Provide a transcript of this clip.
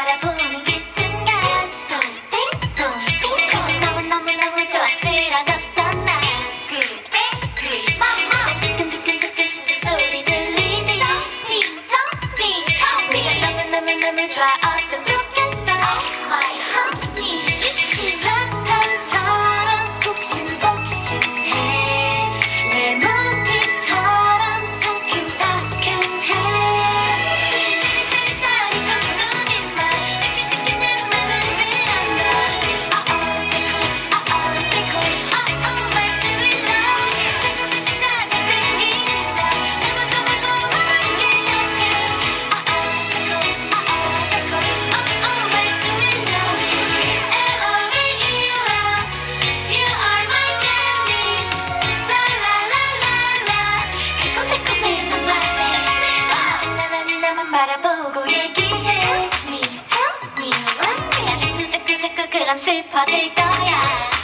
바라보는 그 순간 띵띵띵 너무너무너무 좋아 쓰러졌어 난 끈끈끈끈 심장소리 들리니 네가 너무너무너무 좋아 어쩜 좋겠어 My honey 신사탕처럼 폭신폭신해 레몬티처럼 상큼상큼해 찌릿찌릿하니 꿈속인 나 시큰시큰 내 맘을 끌어놔 새콤 my sweet love 자꾸자꾸 작게 뺏기는 나 너무너무 고마워 새콤 my sweet love L-O-V-E love You are my candy 라라라라라 달콤달콤해 넌 맘에 장난아니 나만 바라보고 얘기해 Help me, love me 자꾸 그럼 슬퍼질 거야